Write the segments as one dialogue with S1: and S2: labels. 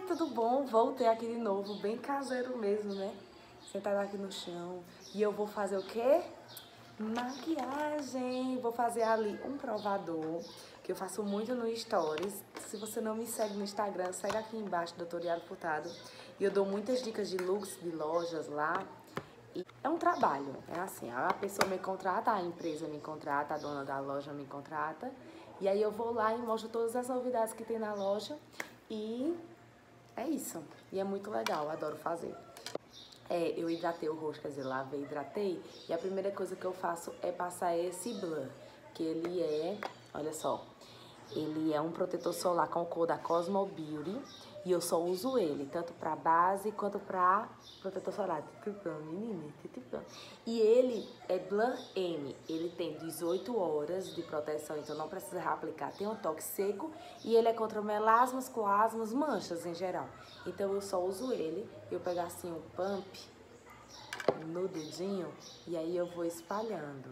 S1: Tudo bom? Voltei aqui de novo, bem caseiro mesmo, né? Sentada aqui no chão. E eu vou fazer o quê? Maquiagem. Vou fazer ali um provador, que eu faço muito no Stories. Se você não me segue no Instagram, segue aqui embaixo, Doutor Yara Furtado. E eu dou muitas dicas de looks de lojas lá. E é um trabalho, é assim, a pessoa me contrata, a empresa me contrata, a dona da loja me contrata. E aí eu vou lá e mostro todas as novidades que tem na loja e é isso. E é muito legal, adoro fazer. Eu hidratei o rosto, quer dizer, lavei, hidratei. E a primeira coisa que eu faço é passar esse blur, que ele é, olha só, ele é um protetor solar com cor da Cosmo Beauty. E eu só uso ele, tanto pra base quanto pra protetor solar. Menina, e ele é Blur M. Ele tem 18 horas de proteção, então não precisa reaplicar. Tem um toque seco e ele é contra melasmas, coasmas, manchas em geral. Então eu só uso ele. Eu pego assim um pump no dedinho e aí eu vou espalhando.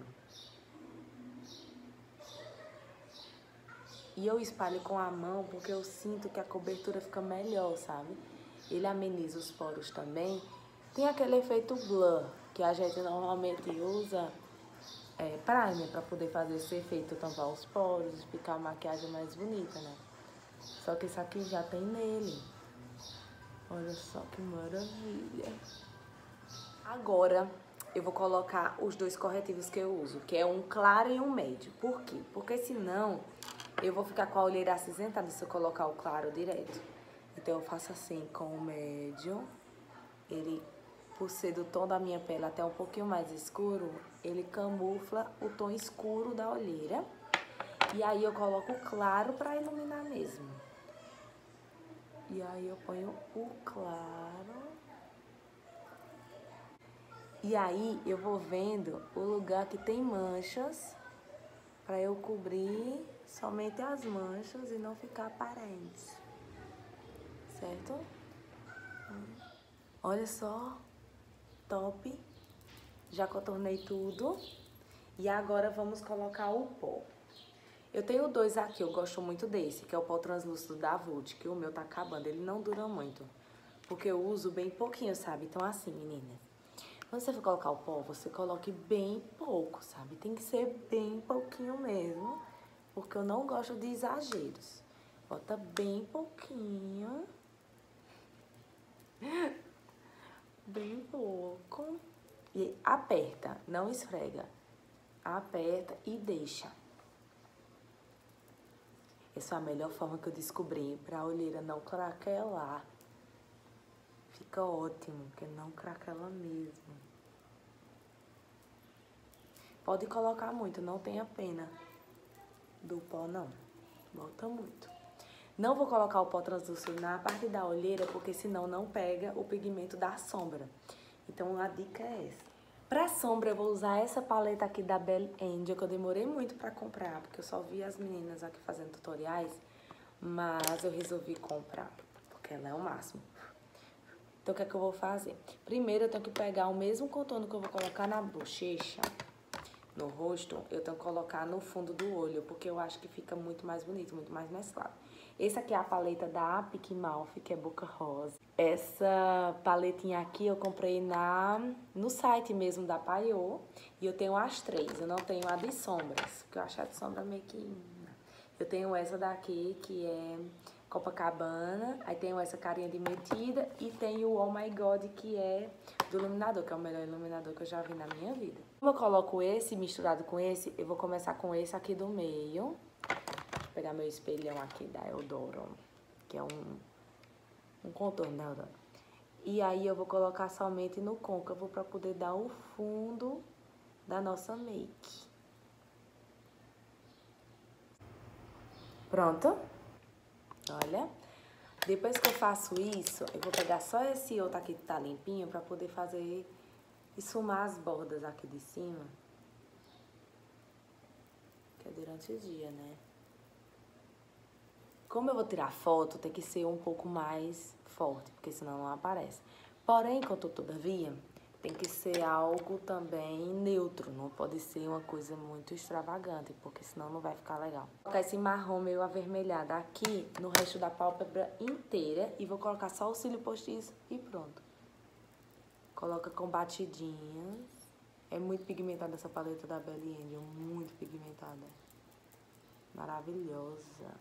S1: E eu espalho com a mão porque eu sinto que a cobertura fica melhor, sabe? Ele ameniza os poros também. Tem aquele efeito blur, que a gente normalmente usa primer para poder fazer esse efeito, tampar os poros e ficar a maquiagem mais bonita, né? Só que isso aqui já tem nele. Olha só que maravilha. Agora eu vou colocar os dois corretivos que eu uso, que é um claro e um médio. Por quê? Porque senão eu vou ficar com a olheira acinzentada se eu colocar o claro direto. Então eu faço assim com o médio. Ele, por ser do tom da minha pele até um pouquinho mais escuro, ele camufla o tom escuro da olheira. E aí eu coloco o claro pra iluminar mesmo. E aí eu ponho o claro. E aí eu vou vendo o lugar que tem manchas pra eu cobrir somente as manchas e não ficar aparente. Certo? Olha só, top. Já contornei tudo. E agora vamos colocar o pó. Eu tenho dois aqui, eu gosto muito desse, que é o pó translúcido da Vult, que o meu tá acabando, ele não dura muito. Porque eu uso bem pouquinho, sabe? Então assim, meninas, quando você for colocar o pó, você coloque bem pouco, sabe? Tem que ser bem pouquinho mesmo, porque eu não gosto de exageros. Bota bem pouquinho. Bem pouco. E aperta, não esfrega. Aperta e deixa. Essa é a melhor forma que eu descobri para a olheira não craquelar. Fica ótimo, porque não craquela mesmo. Pode colocar muito, não tenha pena do pó, não. Bota muito. Não vou colocar o pó translúcido na parte da olheira, porque senão não pega o pigmento da sombra. Então a dica é essa. Pra sombra eu vou usar essa paleta aqui da Belle Angel, que eu demorei muito pra comprar, porque eu só vi as meninas aqui fazendo tutoriais, mas eu resolvi comprar, porque ela é o máximo. Então o que é que eu vou fazer? Primeiro eu tenho que pegar o mesmo contorno que eu vou colocar na bochecha, no rosto, eu tenho que colocar no fundo do olho, porque eu acho que fica muito mais bonito, muito mais mesclado. Essa aqui é a paleta da Pique Mouth, que é Boca Rosa. Essa paletinha aqui eu comprei no site mesmo da Paiô. E eu tenho as três, eu não tenho a de sombras, porque eu acho a de sombra meio que... Eu tenho essa daqui, que é Copacabana. Aí tenho essa carinha de metida e tenho o Oh My God, que é do iluminador, que é o melhor iluminador que eu já vi na minha vida. Como eu coloco esse misturado com esse, eu vou começar com esse aqui do meio. Vou pegar meu espelhão aqui da Eudoro, que é um contorno da Eudoro. E aí eu vou colocar somente no côncavo pra poder dar o fundo da nossa make. Pronto? Olha. Depois que eu faço isso, eu vou pegar só esse outro aqui que tá limpinho pra poder fazer, esfumar as bordas aqui de cima. Que é durante o dia, né? Como eu vou tirar foto, tem que ser um pouco mais forte, porque senão não aparece. Porém, contudo, todavia, tem que ser algo também neutro, não pode ser uma coisa muito extravagante, porque senão não vai ficar legal. Vou colocar esse marrom meio avermelhado aqui no resto da pálpebra inteira e vou colocar só o cílio postiço e pronto. Coloca com batidinhas. É muito pigmentada essa paleta da Belly Angel, muito pigmentada. Maravilhosa.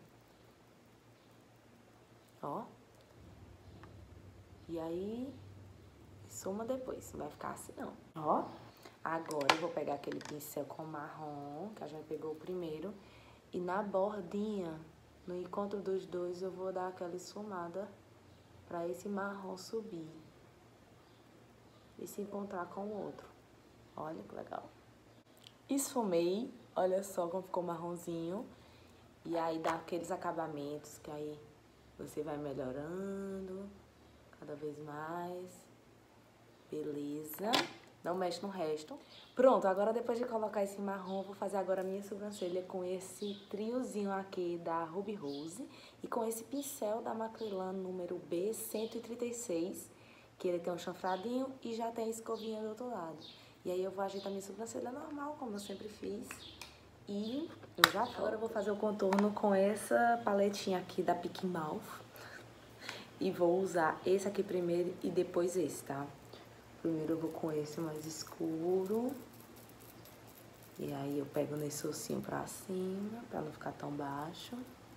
S1: Ó. E aí, soma depois, não vai ficar assim não. Ó. Agora eu vou pegar aquele pincel com marrom, que a gente pegou o primeiro. E na bordinha, no encontro dos dois, eu vou dar aquela esfumada pra esse marrom subir. E se encontrar com o outro. Olha que legal. Esfumei, olha só como ficou marronzinho. E aí dá aqueles acabamentos que aí você vai melhorando cada vez mais. Beleza. Não mexe no resto. Pronto, agora depois de colocar esse marrom, vou fazer agora a minha sobrancelha com esse triozinho aqui da Ruby Rose. E com esse pincel da Macrylan número B136, que ele tem um chanfradinho e já tem a escovinha do outro lado. E aí eu vou ajeitar minha sobrancelha normal, como eu sempre fiz. E eu já volto. Agora eu vou fazer o contorno com essa paletinha aqui da Pick Mouth. E vou usar esse aqui primeiro e depois esse, tá? Primeiro eu vou com esse mais escuro. E aí eu pego nesse ossinho pra cima, pra não ficar tão baixo.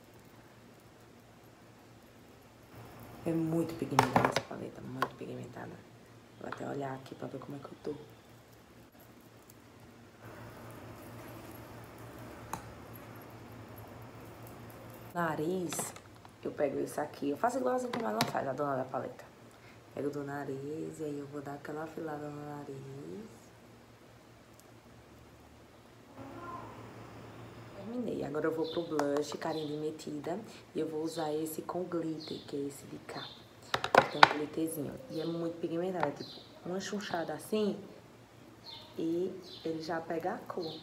S1: É muito pigmentada essa paleta, muito pigmentada. Vou até olhar aqui pra ver como é que eu tô. Nariz, eu pego esse aqui. Eu faço igualzinho como ela faz, a dona da paleta. Pego do nariz e aí eu vou dar aquela afilada no nariz. Terminei. Agora eu vou pro blush, carinha de metida. E eu vou usar esse com glitter, que é esse de cá. Tem um glitterzinho. E é muito pigmentado, é tipo uma chunchada assim. E ele já pega a cor.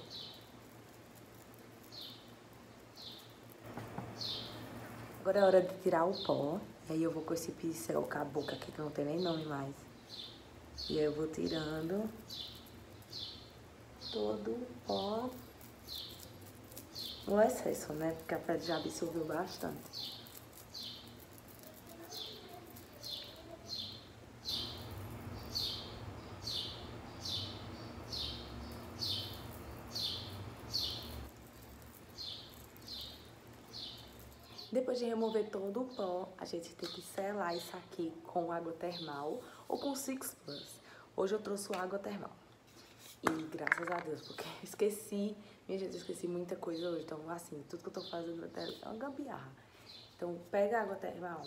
S1: Agora é hora de tirar o pó. E aí eu vou com esse pincel caboclo aqui, que não tem nem nome mais. E aí eu vou tirando todo o pó. O excesso, né? Porque a pele já absorveu bastante. Depois de remover todo o pó, a gente tem que selar isso aqui com água termal ou com Six Plus. Hoje eu trouxe água termal. E graças a Deus, porque eu esqueci, minha gente, eu esqueci muita coisa hoje. Então, assim, tudo que eu tô fazendo é uma gambiarra. Então, pega a água termal.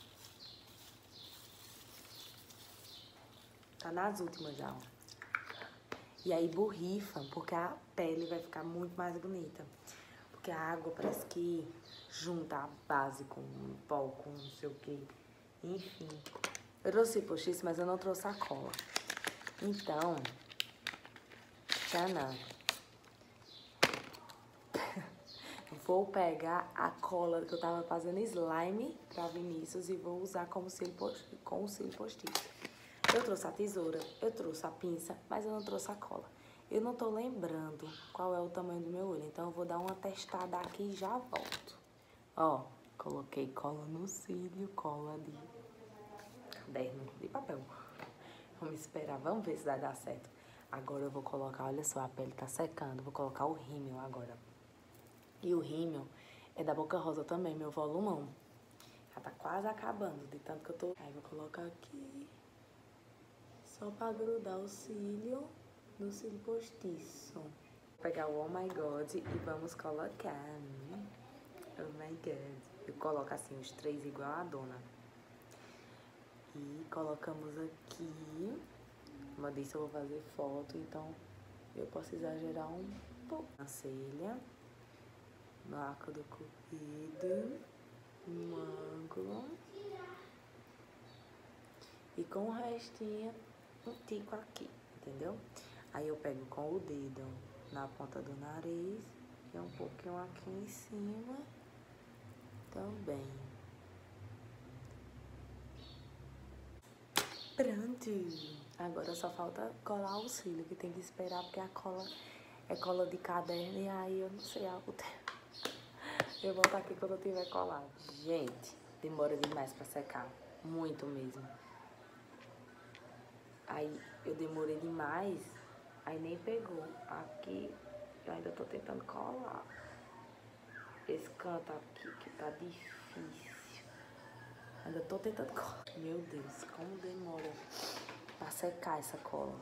S1: Tá nas últimas já, ó. E aí borrifa, porque a pele vai ficar muito mais bonita. Porque a água parece que junta a base com o pó, com não sei o que. Enfim. Eu trouxe postiço, mas eu não trouxe a cola. Então, tchanã. Vou pegar a cola que eu tava fazendo slime pra Vinícius e vou usar como com o cílio postiço. Eu trouxe a tesoura, eu trouxe a pinça, mas eu não trouxe a cola. Eu não tô lembrando qual é o tamanho do meu olho, então eu vou dar uma testada aqui e já volto. Ó, coloquei cola no cílio, cola de caderno, de papel. Vamos esperar, vamos ver se vai dar certo. Agora eu vou colocar, olha só, a pele tá secando, vou colocar o rímel agora. E o rímel é da Boca Rosa também, meu volumão. Já tá quase acabando, de tanto que eu tô... Aí vou colocar aqui, só pra grudar o cílio no cílio postiço. Vou pegar o Oh My God e vamos colocar. Oh My God. Eu coloco assim os três igual a dona. E colocamos aqui. Como eu disse, eu vou fazer foto, então eu posso exagerar um pouco. Na celha, no arco do cupido, no ângulo. E com o restinho, um tico aqui, entendeu? Aí eu pego com o dedo na ponta do nariz e um pouquinho aqui em cima também. Pronto. Agora só falta colar o cílio, que tem que esperar, porque a cola é cola de caderno e aí eu não sei o tempo. Eu vou estar aqui quando eu tiver colado. Gente, demora demais pra secar. Muito mesmo. Aí eu demorei demais, aí nem pegou. Aqui eu ainda tô tentando colar. Esse canto aqui que tá difícil. Ainda tô tentando colar. Meu Deus, como demora pra secar essa cola.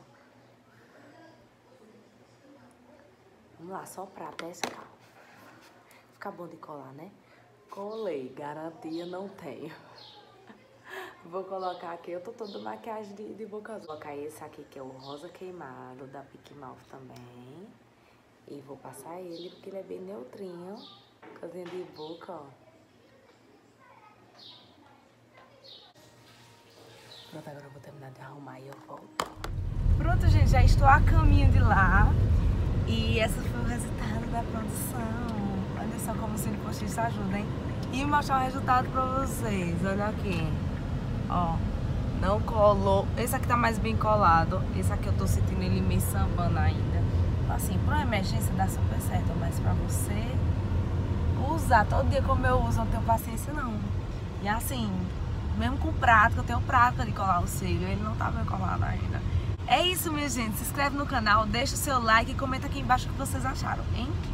S1: Vamos lá, soprar até secar. Fica bom de colar, né? Colei, garantia não tenho. Vou colocar aqui, eu tô toda maquiagem de boca azul. Vou colocar esse aqui que é o rosa queimado da Pique Mouth também. E vou passar ele porque ele é bem neutrinho. Casinha de boca, ó. Pronto, agora eu vou terminar de arrumar e eu volto. Pronto, gente, já estou a caminho de lá. E esse foi o resultado da produção. Olha só como o Cine Postiço ajuda, hein? E mostrar o resultado pra vocês. Olha aqui. Ó, não colou. Esse aqui tá mais bem colado. Esse aqui eu tô sentindo ele meio sambando ainda. Assim, pra uma emergência dá super certo. Mas pra você usar todo dia como eu uso, não tenho paciência não. E assim, mesmo com prática, eu tenho prática de colar o cílio. Ele não tá bem colado ainda. É isso, minha gente. Se inscreve no canal, deixa o seu like e comenta aqui embaixo o que vocês acharam, hein?